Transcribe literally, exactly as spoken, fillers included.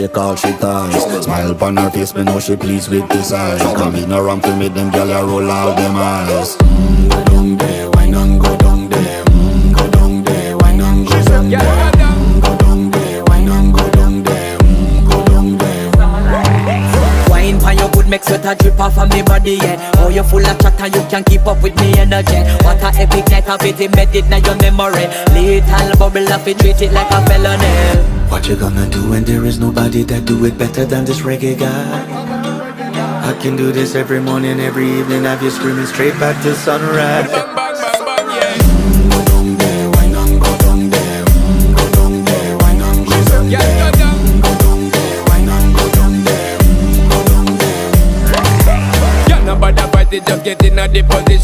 She call she ties. Smile upon her face, me know she pleased with this eyes. Come in around to make them gyal a roll out them eyes. Mm, go down there, wine and go down there. Mm, go down there, wine and go down there. Mm, go down there, wine and go down there. Mm, go down there. Wine pan your good make sweat a drip off of me body, yeah. Oh, you full of chat and you can keep up with me energy. What a epic night of it, embedded in your memory. Little bubble of it, treat it like a felony. What you gonna do when there is nobody that do it better than this reggae guy? I can do this every morning, every evening, have you screaming straight back to sunrise. Bang, bang, bang, bang, yeah. Mm, go down there, wine and go down there. Mm, go down there, wine and go down there. Mm, go down there, wine and go down there. Mm, go down there. Yeah, nobody fight it, just get in a the position.